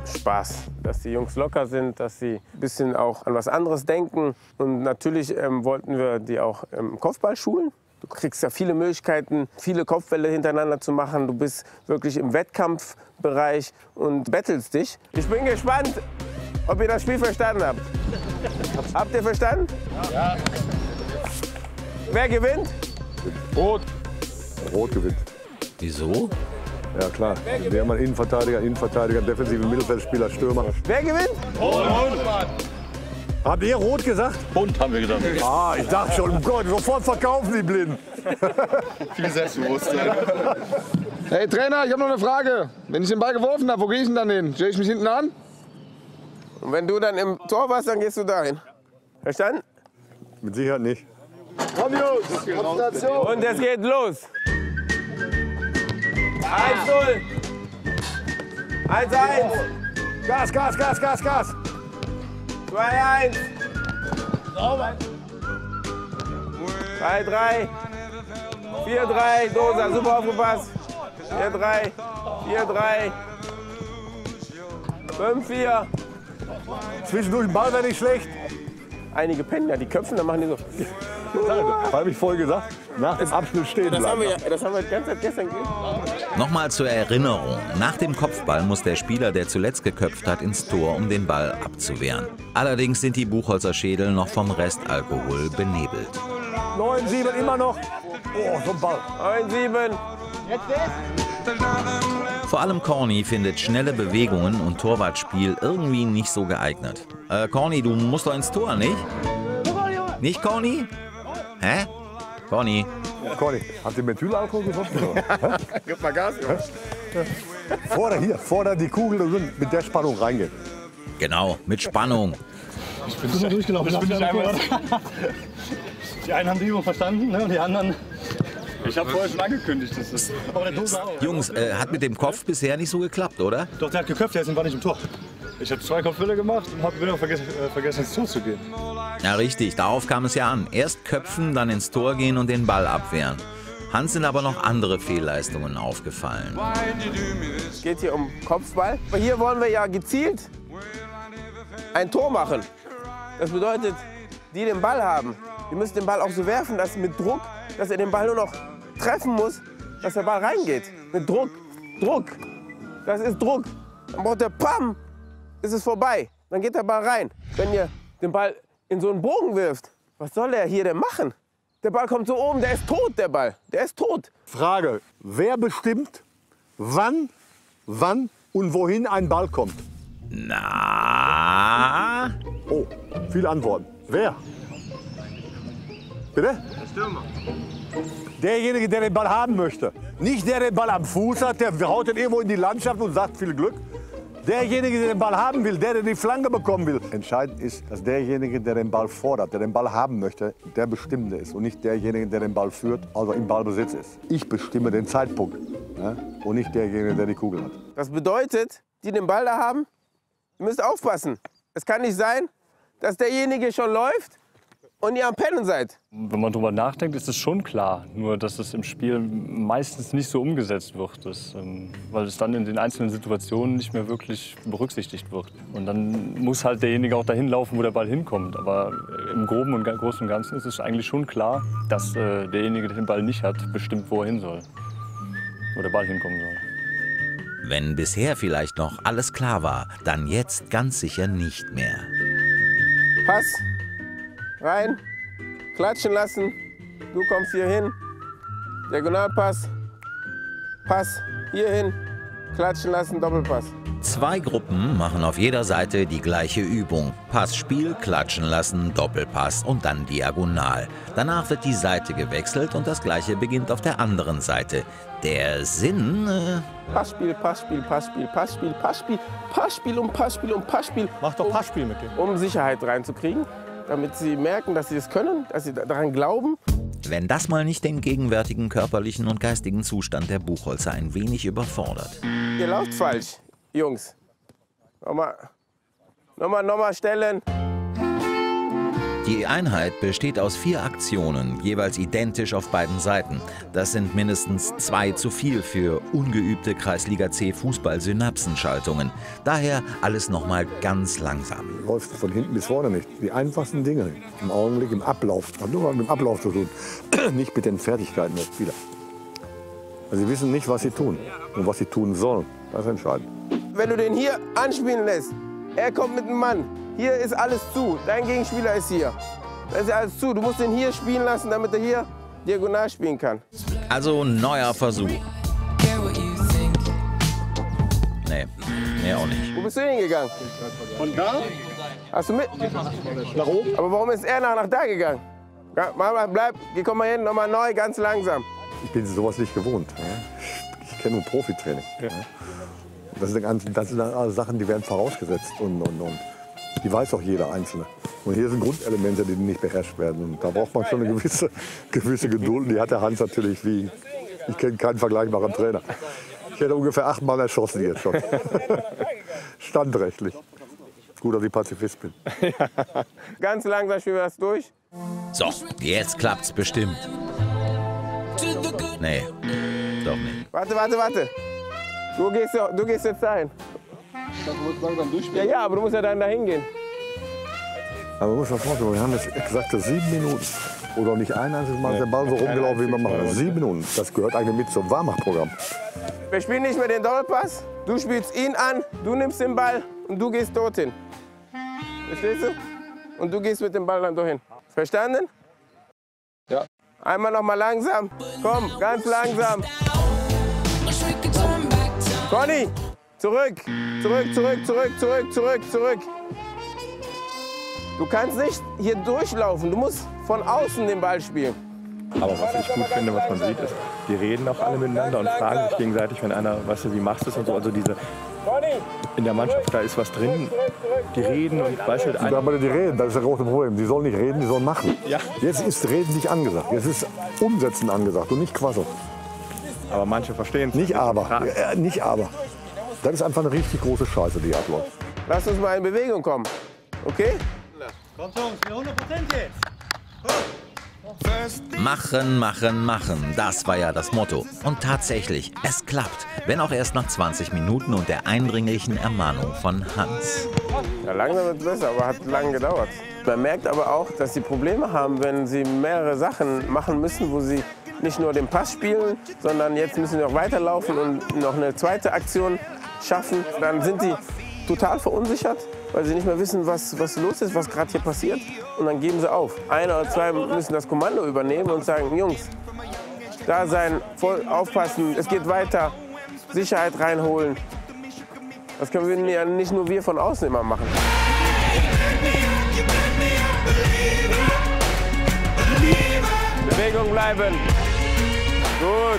Spaß, dass die Jungs locker sind, dass sie ein bisschen auch an was anderes denken. Und natürlich wollten wir die auch im Kopfball schulen. Du kriegst ja viele Möglichkeiten, viele Kopfbälle hintereinander zu machen. Du bist wirklich im Wettkampfbereich und bettelst dich. Ich bin gespannt, ob ihr das Spiel verstanden habt. Habt ihr verstanden? Ja. Wer gewinnt? Rot. Rot gewinnt. Wieso? Ja klar. Wir haben einen Innenverteidiger, defensive Mittelfeldspieler, Stürmer. Wer gewinnt? Rot. Habt ihr Rot gesagt? Bunt haben wir gesagt. Ah, ich dachte schon, oh Gott, sofort verkaufen die Blinden. Viel Selbstbewusstsein. Hey Trainer, ich habe noch eine Frage. Wenn ich den Ball geworfen habe, wo gehe ich denn dann hin? Stelle ich mich hinten an? Und wenn du dann im Tor warst, dann gehst du dahin. Verstanden? Mit Sicherheit nicht. Komm Jungs, Konzentration. Und es geht los. 1-0. 1-1. Gas, Gas, Gas, Gas, Gas. 2-1. 3-3. 4-3. Dosa, super aufgepasst. 4-3. 4-3. 5-4. Zwischendurch den Ball wäre nicht schlecht. Einige pennen ja, die köpfen, dann machen die so. Habe ich vorhin gesagt, nach dem Abschluss stehen bleiben. Das haben wir die ganze Zeit gestern gesehen. Nochmal zur Erinnerung. Nach dem Kopfball muss der Spieler, der zuletzt geköpft hat, ins Tor, um den Ball abzuwehren. Allerdings sind die Buchholzer Schädel noch vom Restalkohol benebelt. 9-7 immer noch. Oh, so ein Ball. 9-7. Vor allem Corny findet schnelle Bewegungen und Torwartspiel irgendwie nicht so geeignet. Corny, du musst doch ins Tor, nicht? Nicht, Corny? Hä? Corny? Corny, habt ihr Methylalkohol gesoffen? Gib mal Gas, Jungs. Vorder die Kugel und mit der Spannung reingehen. Genau, mit Spannung. Ich bin nur durchgelaufen. Ich bin nicht einmal. Die einen haben die Übung verstanden, ne, und die anderen. Ich habe vorher schon angekündigt, dass das. Aber der Dose auch. Jungs, hat mit dem Kopf bisher nicht so geklappt, oder? Doch, der hat geköpft, der war nicht im Tor. Ich habe 2 Kopfbälle gemacht und habe wieder vergessen ins Tor zu gehen. Ja, richtig, darauf kam es ja an. Erst köpfen, dann ins Tor gehen und den Ball abwehren. Hans sind aber noch andere Fehlleistungen aufgefallen. Es geht hier um Kopfball. Aber hier wollen wir ja gezielt ein Tor machen. Das bedeutet, die den Ball haben, die müssen den Ball auch so werfen, dass mit Druck, dass er den Ball nur noch treffen muss, dass der Ball reingeht. Mit Druck, Druck. Das ist Druck. Dann braucht der Pam, ist es vorbei. Dann geht der Ball rein. Wenn ihr den Ball in so einen Bogen wirft, was soll er hier denn machen? Der Ball kommt so oben, der ist tot, der Ball. Der ist tot. Frage, wer bestimmt, wann und wohin ein Ball kommt? Na? Oh, viele Antworten. Wer? Bitte? Der Stürmer. Derjenige, der den Ball haben möchte. Nicht der, der den Ball am Fuß hat, der haut den irgendwo in die Landschaft und sagt viel Glück. Derjenige, der den Ball haben will, der die Flanke bekommen will. Entscheidend ist, dass derjenige, der den Ball fordert, der den Ball haben möchte, der Bestimmende ist und nicht derjenige, der den Ball führt, also im Ballbesitz ist. Ich bestimme den Zeitpunkt, ja, und nicht derjenige, der die Kugel hat. Das bedeutet, die den Ball da haben, ihr müsst aufpassen. Es kann nicht sein, dass derjenige schon läuft und ihr am Pennen seid. Wenn man drüber nachdenkt, ist es schon klar. Nur, dass es im Spiel meistens nicht so umgesetzt wird. Weil es dann in den einzelnen Situationen nicht mehr wirklich berücksichtigt wird. Und dann muss halt derjenige auch dahin laufen, wo der Ball hinkommt. Aber im Großen und Ganzen ist es eigentlich schon klar, dass derjenige, der den Ball nicht hat, bestimmt, wo er hin soll. Wo der Ball hinkommen soll. Wenn bisher vielleicht noch alles klar war, dann jetzt ganz sicher nicht mehr. Pass, rein, klatschen lassen, du kommst hier hin, Diagonalpass, Pass, hier hin, klatschen lassen, Doppelpass. 2 Gruppen machen auf jeder Seite die gleiche Übung. Passspiel, klatschen lassen, Doppelpass und dann diagonal. Danach wird die Seite gewechselt und das Gleiche beginnt auf der anderen Seite. Der Sinn... Passspiel, Passspiel, Passspiel, Passspiel, Passspiel, Passspiel und Passspiel und Passspiel. Mach doch Passspiel mit dem. Um Sicherheit reinzukriegen, damit sie merken, dass sie es können, dass sie daran glauben. Wenn das mal nicht den gegenwärtigen körperlichen und geistigen Zustand der Buchholzer ein wenig überfordert. Ihr lauft falsch, Jungs. Nochmal stellen. Die Einheit besteht aus 4 Aktionen, jeweils identisch auf beiden Seiten. Das sind mindestens 2 zu viel für ungeübte Kreisliga C Fußball-Synapsenschaltungen. Daher alles nochmal ganz langsam. Läuft von hinten bis vorne nicht. Die einfachsten Dinge im Augenblick im Ablauf, hat nur mit dem Ablauf zu tun, nicht mit den Fertigkeiten der Spieler. Also sie wissen nicht, was sie tun und was sie tun sollen. Das ist entscheidend. Wenn du den hier anspielen lässt, er kommt mit dem Mann. Hier ist alles zu. Dein Gegenspieler ist hier. Da ist ja alles zu. Du musst den hier spielen lassen, damit er hier diagonal spielen kann. Also neuer Versuch. Nee, auch nicht. Wo bist du hingegangen? Von da? Hast du mit? Nach oben? Aber warum ist er nach da gegangen? Ja, Mama, bleib, komm mal hin, nochmal neu, ganz langsam. Ich bin sowas nicht gewohnt. Ich kenne nur Profitraining. Das sind alles Sachen, die werden vorausgesetzt. Und die weiß auch jeder Einzelne. Und hier sind Grundelemente, die nicht beherrscht werden. Und da braucht man schon eine gewisse Geduld. Und die hat der Hans natürlich wie, ich kenne keinen vergleichbaren Trainer. Ich hätte ungefähr 8 Mal erschossen jetzt schon. Standrechtlich. Gut, dass ich Pazifist bin. Ganz langsam spielen wir das durch. So, jetzt klappt's bestimmt. Nee, doch nicht. Warte. Du gehst jetzt dahin. Ja, aber du musst ja dann dahin gehen. Aber man muss sich vorstellen, wir haben jetzt exakte 7 Minuten. Oder nicht ein einziges Mal ist der Ball so rumgelaufen, wie wir machen. 7 Minuten. Das gehört eigentlich mit zum Warmachprogramm. Wir spielen nicht mehr den Doppelpass. Du spielst ihn an, du nimmst den Ball und du gehst dorthin. Verstehst du? Und du gehst mit dem Ball dann dorthin. Verstanden? Ja. Einmal noch mal langsam. Komm, ganz langsam. Conny, zurück. Zurück. Du kannst nicht hier durchlaufen. Du musst von außen den Ball spielen. Aber was ich gut finde, was man sieht, ist, die reden auch alle miteinander und fragen sich gegenseitig, wenn einer, weißt du, wie machst du es und so. Also in der Mannschaft, da ist was drin. Die reden und weißt du, Aber die reden, das ist das große Problem. Die sollen nicht reden, die sollen machen. Ja. Jetzt ist Reden nicht angesagt. Jetzt ist Umsetzen angesagt und nicht Quasseln. Aber manche verstehen es. Nicht aber. Das ist einfach eine richtig große Scheiße, die abläuft. Lass uns mal in Bewegung kommen. Okay? Kommt Jungs, 100% jetzt. Machen. Das war ja das Motto. Und tatsächlich, es klappt. Wenn auch erst nach 20 Minuten und der eindringlichen Ermahnung von Hans. Ja, langsam wird es besser, aber hat lange gedauert. Man merkt aber auch, dass sie Probleme haben, wenn sie mehrere Sachen machen müssen, wo sie nicht nur den Pass spielen, sondern jetzt müssen sie noch weiterlaufen und noch eine zweite Aktion schaffen. Dann sind die total verunsichert, weil sie nicht mehr wissen, was los ist, was gerade hier passiert. Und dann geben sie auf. 1 oder 2 müssen das Kommando übernehmen und sagen, Jungs, da sein, voll aufpassen, es geht weiter, Sicherheit reinholen. Das können wir ja nicht nur wir von außen immer machen. Bewegung bleiben. Gut.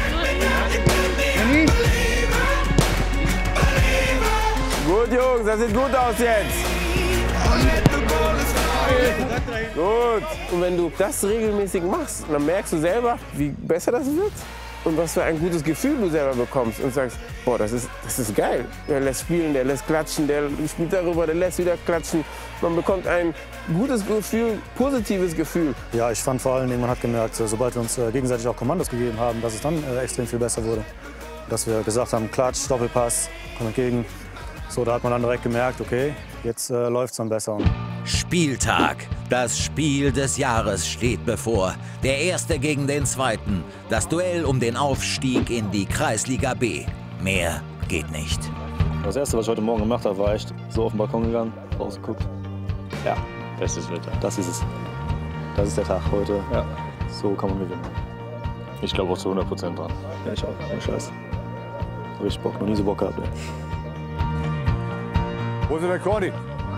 Gut, Jungs, das sieht gut aus jetzt. Gut. Und wenn du das regelmäßig machst, dann merkst du selber, wie besser das wird und was für ein gutes Gefühl du selber bekommst und sagst, boah, das ist geil. Der lässt spielen, der lässt klatschen, der spielt darüber, der lässt wieder klatschen. Man bekommt ein gutes Gefühl, positives Gefühl. Ja, ich fand vor allen Dingen, man hat gemerkt, sobald wir uns gegenseitig auch Kommandos gegeben haben, dass es dann extrem viel besser wurde. Dass wir gesagt haben, Klatsch, Doppelpass, komm entgegen. So, da hat man dann direkt gemerkt, okay, jetzt läuft es dann besser. Spieltag. Das Spiel des Jahres steht bevor. Der Erste gegen den Zweiten. Das Duell um den Aufstieg in die Kreisliga B. Mehr geht nicht. Das Erste, was ich heute Morgen gemacht habe, war echt so auf den Balkon gegangen, rausgeguckt. Ja, bestes Wetter. Das ist es. Das ist der Tag heute. Ja, so kann man gewinnen. Ich glaube auch zu 100% dran. Ja, ich auch. Ohne Scheiß. Richtig Bock. Noch nie so Bock gehabt, ey. Wo ist denn der Corny?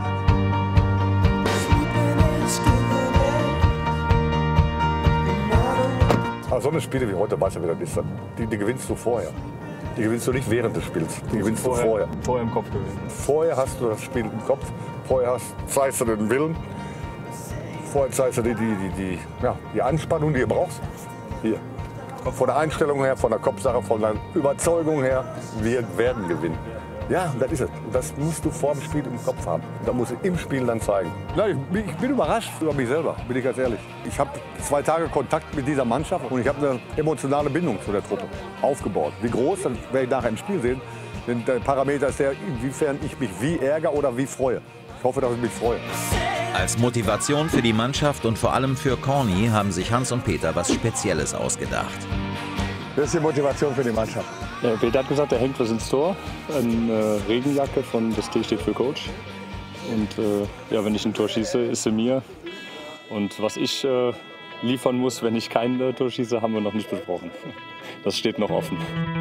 Also so eine Spiele wie heute, weißt du, wie das ist. Die gewinnst du vorher. Die gewinnst du nicht während des Spiels. Die gewinnst du vorher. Vorher im Kopf gewinnen. Vorher hast du das Spiel im Kopf. Vorher zeigst du den Willen. Vorher zeigst du die Anspannung, die du brauchst. Hier. Von der Einstellung her, von der Kopfsache, von der Überzeugung her, wir werden gewinnen. Ja, das ist es. Und das musst du vor dem Spiel im Kopf haben. Und das musst du im Spiel dann zeigen. Nein, ich bin überrascht über mich selber, bin ich ganz ehrlich. Ich habe 2 Tage Kontakt mit dieser Mannschaft und ich habe eine emotionale Bindung zu der Truppe aufgebaut. Wie groß, das werde ich nachher im Spiel sehen. Denn der Parameter ist der, inwiefern ich mich wie ärgere oder wie freue. Ich hoffe, dass ich mich freue. Als Motivation für die Mannschaft und vor allem für Corny haben sich Hans und Peter was Spezielles ausgedacht. Das ist die Motivation für die Mannschaft. Ja, Peter hat gesagt, er hängt was ins Tor. Eine Regenjacke von das T steht für Coach. Und ja, wenn ich ein Tor schieße, ist sie mir. Und was ich liefern muss, wenn ich kein Tor schieße, haben wir noch nicht besprochen. Das steht noch offen.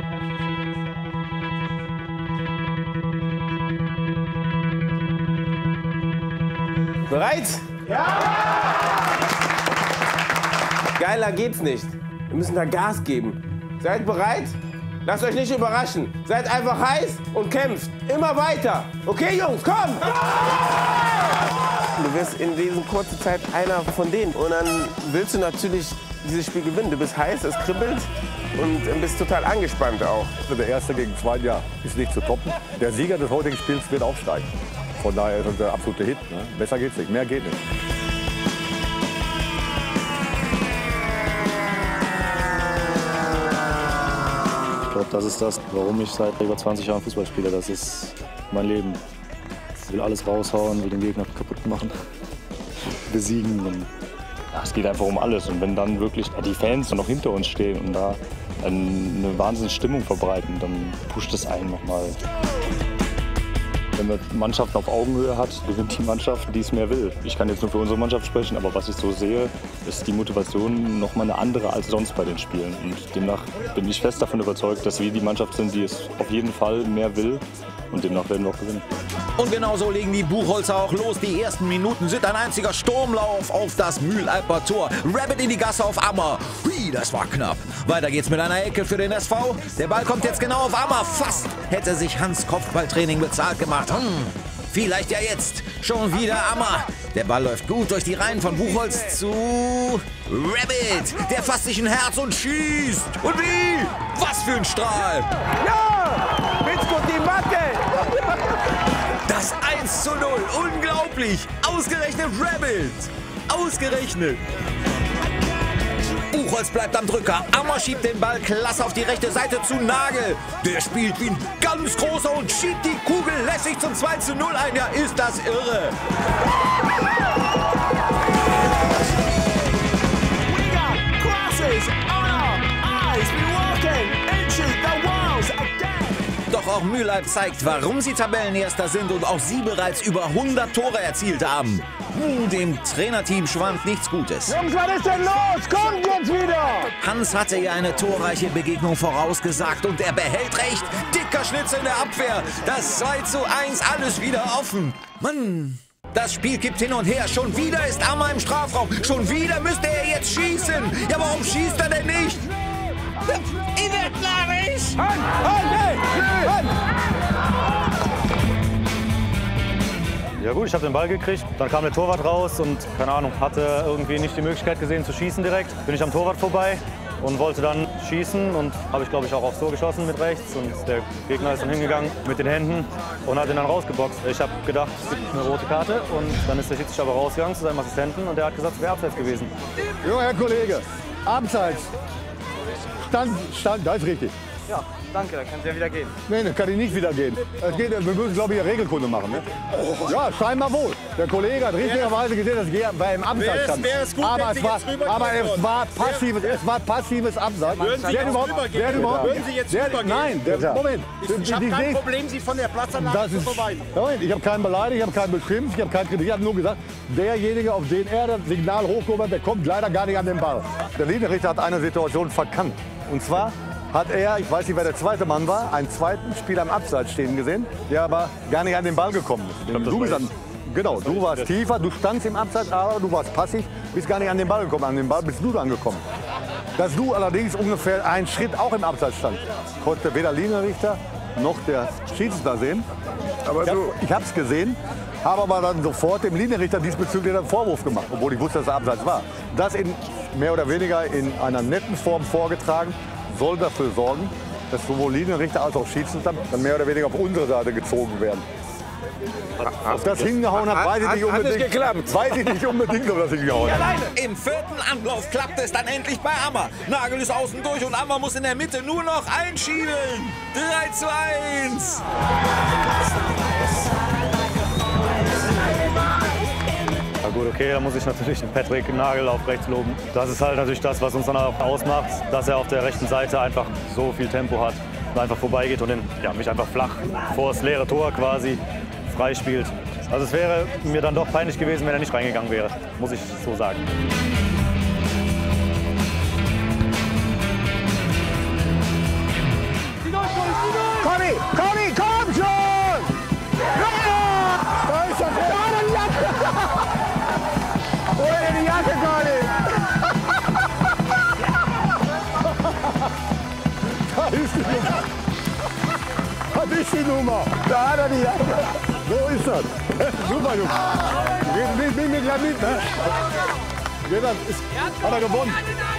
Bereit? Ja! Geiler geht's nicht. Wir müssen da Gas geben. Seid bereit? Lasst euch nicht überraschen. Seid einfach heiß und kämpft. Immer weiter. Okay, Jungs, komm! Du wirst in dieser kurzen Zeit einer von denen. Und dann willst du natürlich dieses Spiel gewinnen. Du bist heiß, es kribbelt und bist total angespannt auch. Der Erste gegen Zweiten, ja, ist nicht zu toppen. Der Sieger des heutigen Spiels wird aufsteigen. Von daher ist das der absolute Hit. Ne? Besser geht's nicht, mehr geht nicht. Ich glaube, das ist das, warum ich seit über 20 Jahren Fußball spiele. Das ist mein Leben. Ich will alles raushauen, will den Gegner kaputt machen, besiegen. Und, ja, es geht einfach um alles. Und wenn dann wirklich die Fans noch hinter uns stehen und da eine wahnsinnige Stimmung verbreiten, dann pusht es einen nochmal. Wenn man Mannschaften auf Augenhöhe hat, gewinnt die Mannschaft, die es mehr will. Ich kann jetzt nur für unsere Mannschaft sprechen, aber was ich so sehe, ist die Motivation noch mal eine andere als sonst bei den Spielen. Und demnach bin ich fest davon überzeugt, dass wir die Mannschaft sind, die es auf jeden Fall mehr will. Und demnach werden wir auch gewinnen. Und genauso legen die Buchholzer auch los. Die ersten Minuten sind ein einziger Sturmlauf auf das Mühlalper Tor. Rabbit in die Gasse auf Ammer. Hui, das war knapp. Weiter geht's mit einer Ecke für den SV. Der Ball kommt jetzt genau auf Ammer. Fast hätte sich Hans Kopfballtraining bezahlt gemacht. Vielleicht ja jetzt. Schon wieder Ammer. Der Ball läuft gut durch die Reihen von Buchholz zu Rabbit. Der fasst sich ein Herz und schießt. Und wie? Was für ein Strahl. Ja! Bitsko, die Matte! Das 1:0. Unglaublich. Ausgerechnet Rabbit. Ausgerechnet. Buchholz bleibt am Drücker. Ammer schiebt den Ball klasse auf die rechte Seite zu Nagel. Der spielt wie ein ganz großer und schiebt die Kugel lässig zum 2:0 ein. Ja, ist das irre. Doch auch Mühlheim zeigt, warum sie Tabellenerster sind und auch sie bereits über 100 Tore erzielt haben. Dem Trainerteam schwant nichts Gutes. Jungs, was ist denn los? Kommt jetzt wieder! Hans hatte ja eine torreiche Begegnung vorausgesagt und er behält recht. Dicker Schnitz in der Abwehr. Das 2:1, alles wieder offen. Mann, das Spiel kippt hin und her. Schon wieder ist Ammer im Strafraum. Schon wieder müsste er jetzt schießen. Ja, warum schießt er denn nicht? Ja gut, ich habe den Ball gekriegt, dann kam der Torwart raus und keine Ahnung, hatte irgendwie nicht die Möglichkeit gesehen zu schießen direkt. Bin ich am Torwart vorbei und wollte dann schießen und habe ich glaube ich auch aufs Tor geschossen mit rechts und der Gegner ist dann hingegangen mit den Händen und hat ihn dann rausgeboxt. Ich habe gedacht, es gibt eine rote Karte und dann ist der Schiedsrichter aber rausgegangen zu seinem Assistenten und der hat gesagt, es wäre abseits gewesen. Jo, Herr Kollege, abseits. Stand, das ist richtig. Ja, danke, dann können Sie ja wieder gehen. Nee, das kann ich nicht wieder gehen. Wir müssen, glaube ich, eine Regelkunde machen. Ne? Ja, scheinbar wohl. Der Kollege hat richtigerweise gesehen, dass er bei einem Abseits stand. Aber es war passives Abseits. Würden Sie jetzt rübergehen? Nein, Moment. Ich habe kein Problem, Sie von der Platzanlage zu verweisen. Moment, ich habe keinen beleidigt, ich habe keinen beschimpft, ich habe keinen kritisiert. Ich habe nur gesagt, derjenige, auf den er das Signal hochgehoben, der kommt leider gar nicht an den Ball. Der Linienrichter hat eine Situation verkannt. Und zwar hat er, ich weiß nicht, wer der zweite Mann war, einen zweiten Spieler am Abseits stehen gesehen, der aber gar nicht an den Ball gekommen ist. Genau, du warst tiefer, du standst im Abseits, aber du warst passiv, bist gar nicht an den Ball gekommen. An den Ball bist du angekommen. Dass du allerdings ungefähr einen Schritt auch im Abseits stand, konnte weder Linienrichter noch der Schiedsrichter sehen. Aber ich habe es gesehen, habe aber dann sofort dem Linienrichter diesbezüglich einen Vorwurf gemacht, obwohl ich wusste, dass er Abseits war. Das in mehr oder weniger in einer netten Form vorgetragen, soll dafür sorgen, dass sowohl Linienrichter als auch Schiedsrichter dann mehr oder weniger auf unsere Seite gezogen werden. Ob das hingehauen hat, weiß ich nicht unbedingt. Hat nicht geklappt. Weiß ich nicht unbedingt, ob das hingehauen hat. Im 4. Anlauf klappt es dann endlich bei Ammer. Nagel ist außen durch und Ammer muss in der Mitte nur noch einschieben. 3:1. Na gut, okay, da muss ich natürlich den Patrick Nagel auf rechts loben. Das ist halt natürlich das, was uns dann auch ausmacht, dass er auf der rechten Seite einfach so viel Tempo hat und einfach vorbeigeht und mich einfach flach vor das leere Tor quasi freispielt. Also es wäre mir dann doch peinlich gewesen, wenn er nicht reingegangen wäre, muss ich so sagen. Conny, komm schon! Ja! Da ist er! Da die Jacke! Oder die Jacke, Conny! Da ist die Nummer. Das ist die Nummer. Da hat er die Jacke. So ist das. Super, Junge. Nimm mir gleich mit, ne? Hat er gewonnen.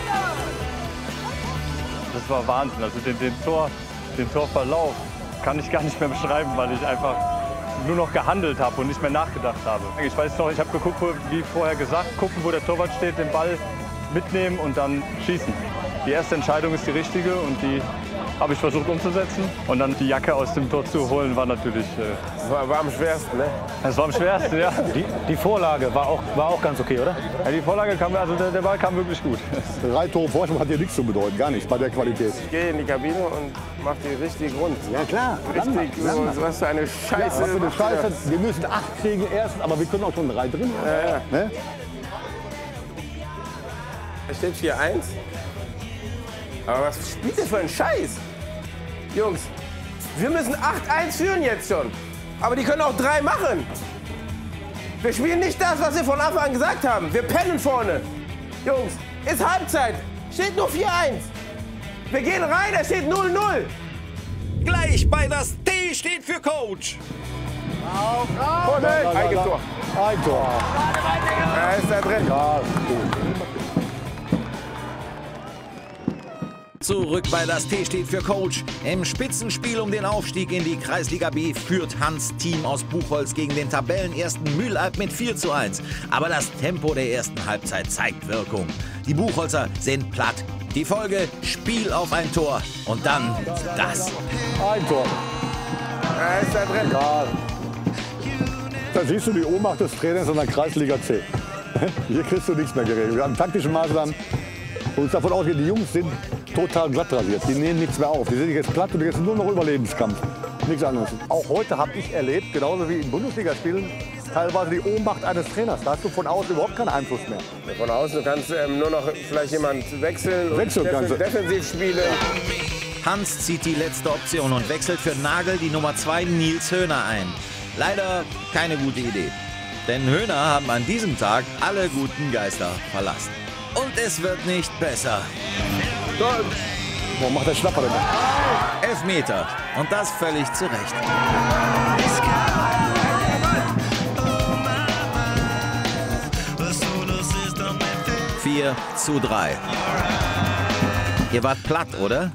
Das war Wahnsinn. Also den Torverlauf kann ich gar nicht mehr beschreiben, weil ich einfach nur noch gehandelt habe und nicht mehr nachgedacht habe. Ich weiß noch, ich habe geguckt, wie vorher gesagt, gucken, wo der Torwart steht, den Ball mitnehmen und dann schießen. Die erste Entscheidung ist die richtige und die habe ich versucht umzusetzen. Und dann die Jacke aus dem Tor zu holen, war natürlich... war am schwersten, ne? Es war am schwersten, ja. Die Vorlage war auch ganz okay, oder? Ja, die Vorlage kam, also der Ball kam wirklich gut. 3 Tore Vorsprung hat hier nichts zu bedeuten, gar nichts bei der Qualität. Ich gehe in die Kabine und mach die richtig rund. Ja klar. Richtig, so, was für eine Scheiße. Ja, was für eine Scheiße. Wir müssen 8 kriegen erst, aber wir können auch schon 3 drin. Ja. Ne? Da steht 4:1. Aber was spielt ihr für ein Scheiß? Jungs, wir müssen 8:1 führen jetzt schon. Aber die können auch 3 machen. Wir spielen nicht das, was wir von Anfang an gesagt haben. Wir pennen vorne. Jungs, ist Halbzeit. Steht nur 4:1. Wir gehen rein, da steht 0:0. Gleich bei das T steht für Coach. Ein Tor. Ein Tor. Er ist da drin. Ja, Zurück bei das T steht für Coach. Im Spitzenspiel um den Aufstieg in die Kreisliga B führt Hans' Team aus Buchholz gegen den Tabellenersten Mühlalb mit 4:1. Aber das Tempo der ersten Halbzeit zeigt Wirkung. Die Buchholzer sind platt. Die Folge: Spiel auf ein Tor und dann das. Ein Tor. Er ist da drin. Ja. Da siehst du die Ohnmacht des Trainers in der Kreisliga C. Hier kriegst du nichts mehr geregelt. Wir haben taktische Maßnahmen, wo uns davon ausgeht, die Jungs sind total glatt rasiert. Die nehmen nichts mehr auf. Die sind jetzt platt und jetzt nur noch Überlebenskampf. Nichts anderes. Auch heute habe ich erlebt, genauso wie in Bundesligaspielen, teilweise die Ohnmacht eines Trainers. Da hast du von außen überhaupt keinen Einfluss mehr. Von außen, du kannst nur noch vielleicht jemand wechseln und defensiv spielen. Hans zieht die letzte Option und wechselt für Nagel die Nummer 2 Nils Höhner ein. Leider keine gute Idee. Denn Höhner haben an diesem Tag alle guten Geister verlassen. Und es wird nicht besser. Warum macht der Schnapper denn? Elfmeter. Und das völlig zu Recht. 4:3. Ihr wart platt, oder?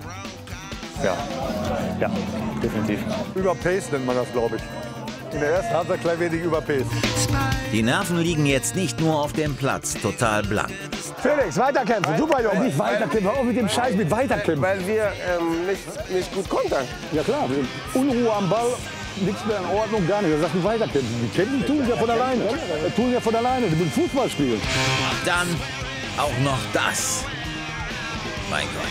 Ja, definitiv. Überpaced nennt man das, glaube ich. In der ersten Halbzeit klein wenig überpaced. Die Nerven liegen jetzt nicht nur auf dem Platz total blank. Felix, weiterkämpfen, super Junge. Nicht weiterkämpfen, hör auf mit dem Scheiß mit weiterkämpfen. Weil wir nicht gut kontern. Ja klar, Unruhe am Ball, nichts mehr in Ordnung, gar nicht. Da sagst du weiterkämpfen. Die kämpfen tun ja von alleine. Tun ja von alleine, die müssen Fußball spielen. Dann auch noch das. Mein Gott.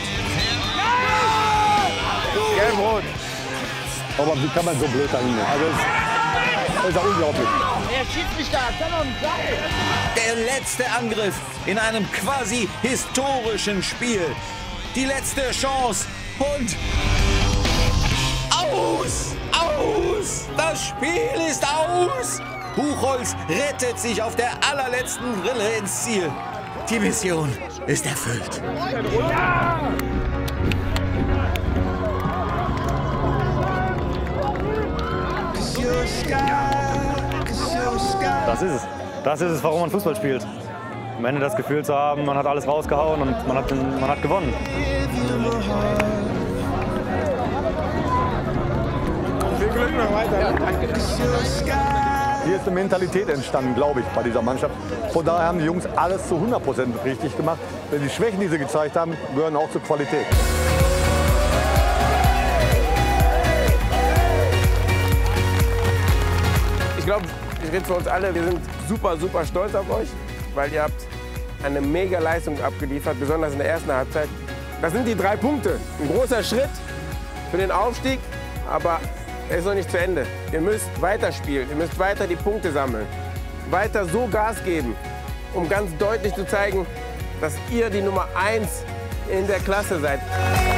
Gelb-rot. Aber wie kann man so blöd da hin? Also das ist ja unglaublich. Er schießt mich da, kann doch nicht sein. Der letzte Angriff in einem quasi historischen Spiel. Die letzte Chance und aus! Aus! Das Spiel ist aus! Buchholz rettet sich auf der allerletzten Rille ins Ziel. Die Mission ist erfüllt. Das ist es, warum man Fußball spielt. Am Ende das Gefühl zu haben, man hat alles rausgehauen und man hat gewonnen. weiter. Ja, danke. Hier ist eine Mentalität entstanden, glaube ich, bei dieser Mannschaft. Von daher haben die Jungs alles zu 100% richtig gemacht. Denn die Schwächen, die sie gezeigt haben, gehören auch zur Qualität. Ich glaube, ich rede für uns alle, wir sind super, super stolz auf euch, weil ihr habt eine mega Leistung abgeliefert, besonders in der ersten Halbzeit. Das sind die 3 Punkte. Ein großer Schritt für den Aufstieg, aber er ist noch nicht zu Ende. Ihr müsst weiterspielen, ihr müsst weiter die Punkte sammeln, weiter so Gas geben, um ganz deutlich zu zeigen, dass ihr die Nummer 1 in der Klasse seid.